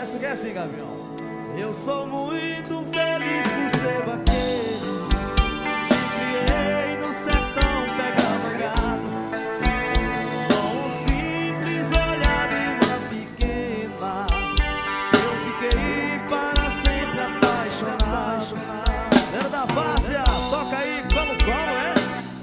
Essa que é assim, Gavião. Eu sou muito feliz por ser vaqueiro. Me criei no sertão, pegava gado. Com um simples olhar de uma pequena, eu fiquei para sempre apaixonado. Era da Várzea, toca aí, como, é?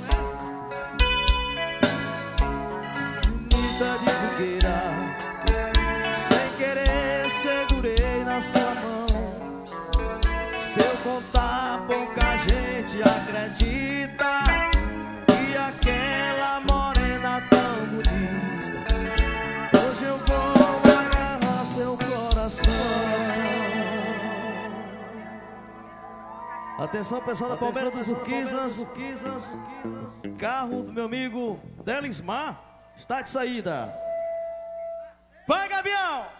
Bonita de fogueira, sem querer segurei na sua mão. Se eu contar, pouca gente acredita que aquela morena tão bonita, hoje eu vou agarrar seu coração. Atenção, pessoal da Palmeira dos Urquizas. Carro do meu amigo Delismar está de saída. Vai, Gavião!